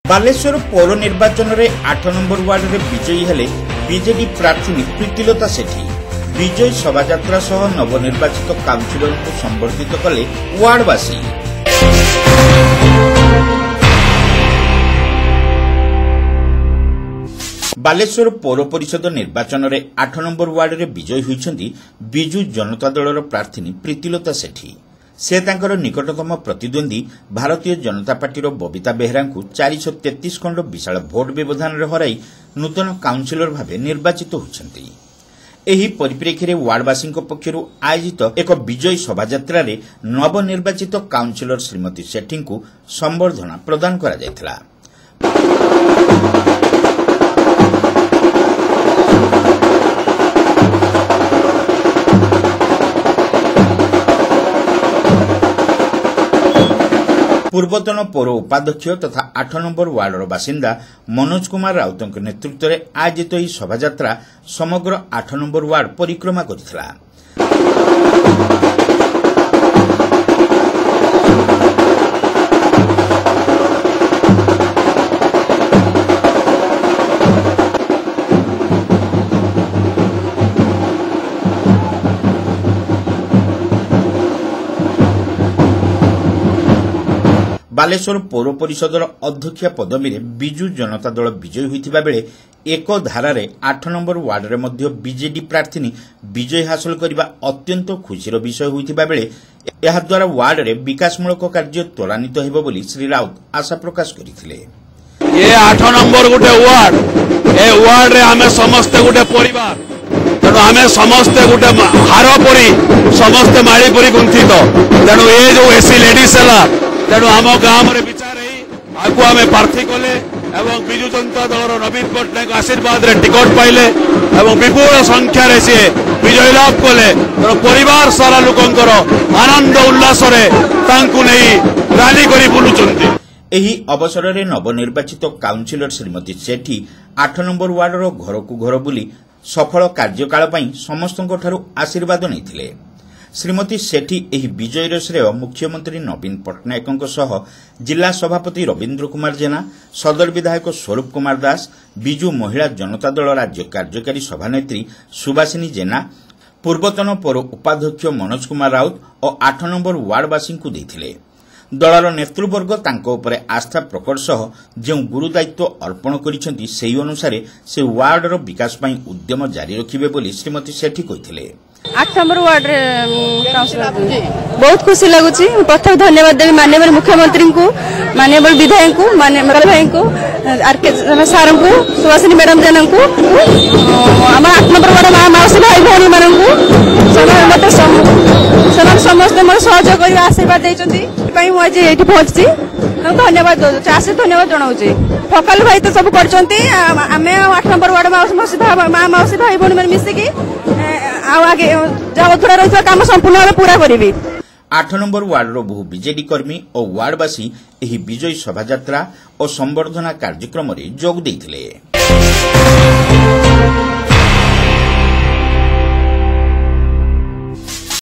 बालेश्वर पौर निर्वाचन में 8 number ward में विजयी हेले बीजेडी प्रार्थी प्रीतिलता सेठी। विजय शोभायात्रा सह नवनिर्वाचित काउंसिलर को संबर्धित कले वार्डवासी। बालेश्वर पौर परिषद निर्वाचन में 8 नंबर वार्ड में विजयी होइछन्ती बिजु जनता दलर प्रार्थी प्रीतिलता सेठी। से तांकर निकटतम प्रतिद्वंदी भारतीय जनता पार्टीर बबिता बेहरा को 433 खंड विशाल भोट व्यवधान हराई नूतन काउंसिलर भावे निर्वाचित होइछन्ती। एही परिप्रेक्षी में वार्डवासी पक्षर आयोजित एक विजयी शोभायात्रा रे नवनिर्वाचित काउंसिलर श्रीमती सेठी को संबर्धना प्रदान करा जायथिला। पूर्वतन पौर उपाध्यक्ष तथा 8 नंबर वार्डर बासिंदा मनोज कुमार राउत नेतृत्व में आयोजित यह शोभायात्रा समग्र 8 नंबर वार्ड परिक्रमा करथिला। बालेश्वर पौर परिषदर अध्यक्ष पदवी में बिजु जनता दल विजयी होइथिबा बेले एक धारा 8 नंबर वार्ड रे मध्य बीजेडी प्रार्थी विजय हासिल करने अत्यंत खुशीर विषय होइथिबा बेले एहा द्वारा वार्ड रे विकासमूलक कार्य त्वरान्वित हेबो बोली श्री राउत आशा प्रकाश करथिले। ये 8 नंबर गोटे वार्ड ए वार्ड रे हमें समस्त गोटे परिवार तेणु आम समस्ते गोटे हार परी समस्ते माड़ी परी गुंथित तेणु ये जो एसी लेडीज है तेणु आम गाँव में विचार आगे आम प्रार्थी कले एवं विजु जनता दलर नवीन पट्टनायक आशीर्वाद रे टिकट पाइले एवं विपुल संख्यार सी विजय लाभ कले तेणु परिवार सारा लोकंकर आनंद उल्लास रैली कर बुलुचंती। एही अवसर में नवनिर्वाचित काउंसिलर श्रीमती सेठी 8 नंबर वार्डर घर को घर बुली सफल कार्यकाल समस्तों आशीर्वाद नहीं। श्रीमती सेठी एही विजयर श्रेय मुख्यमंत्री नवीन पट्टनायक जिला सभापति रवीन्द्र कुमार जेना, सदर विधायक स्वरूप कुमार दास, बिजु महिला जनता दल राज्य कार्यकारी सभानेत्री सुभाषिनी जेना, पूर्वतन पौर उपाध्यक्ष मनोज कुमार राउत और 8 नंबर वार्डवासी को देथिले। दलर नेतृवर्ग तांको उपरे आस्था प्रकट सह जो गुरु दायित्व अर्पण करिसेंती सेही अनुसार से वार्डर विकास पई उद्यम जारी रखिबे बोली श्रीमती सेठी कहिथिले। 8 नंबर वार्ड काउंसिलर बहुत खुशी लगुच। प्रथम धन्यवाद देवी माननीय मुख्यमंत्री को, माननीय विधायक को, माननीय भाई को, आरके सार को, सुभाषिनी मैडम जन को, आम 8 नंबर वार्ड माँ मौसी भाई भौणी मान मत समस्त मोर सहयोग कर आशीर्वाद देती मुझे पहुंची धन्यवाद आशीष धन्यवाद जनाऊे। फकाल भाई तो सब कर 8 नंबर वार्ड माँ मौसी भाई भौणी मैंने मिसिकी आगे जगथोड़ा रही काम संपूर्ण भाव पूरा करी। 8 नंबर वार्डर बहु बीजेडी कर्मी और वार्डवासी एही विजयी शोभायात्रा और संबर्धना कार्यक्रम में जोग देथिले।